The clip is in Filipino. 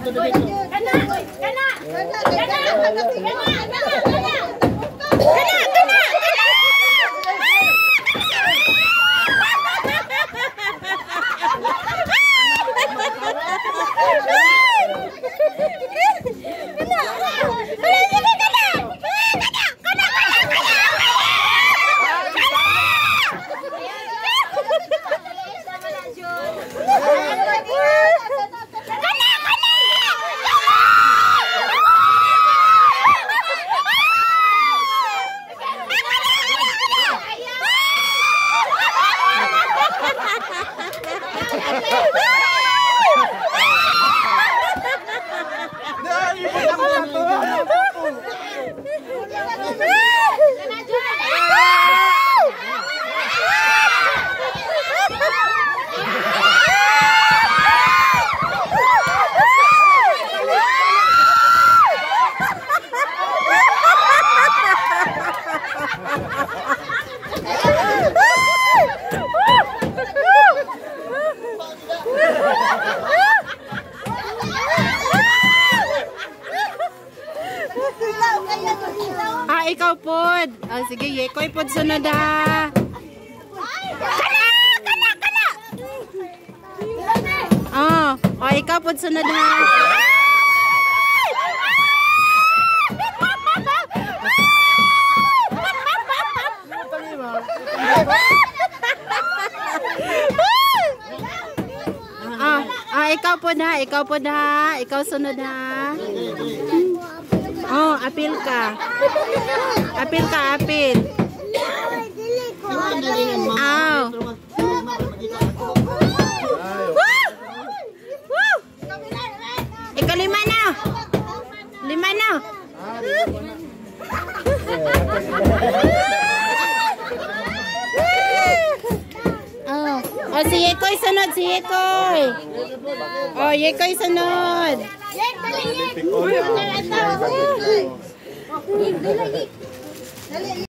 Ikaw pod. Sige, Yekoy pod sunod ha. Kana. Ikaw pod sunod ha. Ikaw pod ha. Ikaw pod ha. Ikaw sunod ha. Apil ka. Apil ka, apil. Ikaw lima na. Lima na. Si Yekoy sunod, si Yekoy. Yekoy sunod. Dali.